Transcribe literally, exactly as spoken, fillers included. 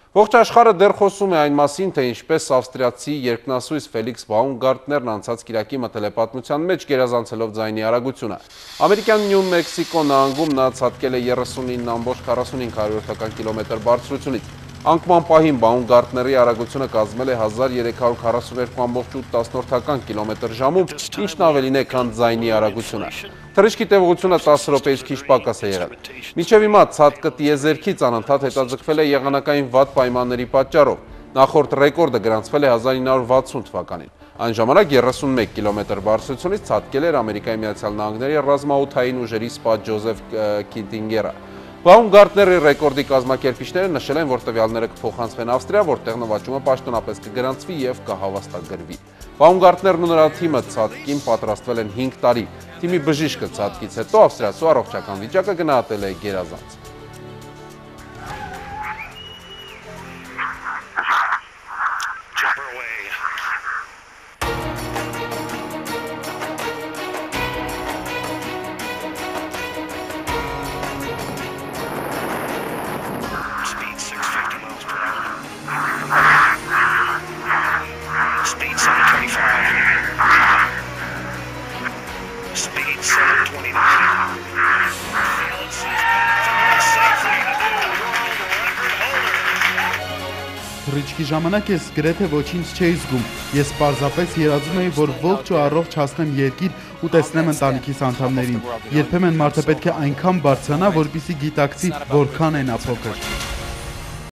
Ողջ աշխարհը դեռ խոսում է այն մասին, թե ինչպես ավստրիացի երկնասույց Ֆելիքս Բաումգարտներն անցած կիրակի մտել է պատմության մեջ գերազանցելով ձայնի արագությունը։ Ամերիկյան Նյու Մեքսիկո նահանգում նա ցատկել է երեսունինը կόμma քառասունհինգ հարյուրյոթ կիլոմետր բարձրությունից։ Անկման պահին Բաումգարտների արագությունը կազմել է հազար երեք հարյուր քառասունհինգ կόμma ութ կիլոմետր ժամում, ինչն ավելին է, քան ձայնի արագությունը։ Թռիչքի տևողությունը տասը րոպեից քիչ պակաս է եղել։ Մինչև հիմա ցատկը տիեզերքից անընդհատ հետաձգվել է եղանակային վատ պայմանների պատճառով։ Նախորդ ռեկորդը գրանցվել է հազար ինը հարյուր վաթսուն թվականին։ Այն ժամանակ երեսունմեկ կիլոմետր բարձրությունից ցատկել էր Ամերիկայի Միացյալ Նահանգների ռազմաօդային ուժերի սպա Ջոզեֆ Քինտինգերը։ Բաումգարտների ռեկորդի կազմակերպիչները նշել են, որ տվյալները կփոխանցվեն Ավստրիա, որտեղ նվաճումը պաշտոնապես կգրանցվի եւ կհավաստագրվի։ Բաումգարտներն ու նրա թիմը ցատկին պատրաստվել են հինգ տարի։ Թիմի բժիշկը ցատկից հետո ավստրիացու առողջական վիճակը գնահատել է գերազանց։ Թռիչքի ժամանակ ես գրեթե ոչինչ չէի զգում, ես պարզապես երազում էի, որ ողջ ու առողջ հասնեմ երկիր ու տեսնեմ ընտանիքիս անդամներին։ Երբեմն մարդը պետք է այնքան բարձրանա, որպեսզի գիտակցի, որքան է նա փոքր։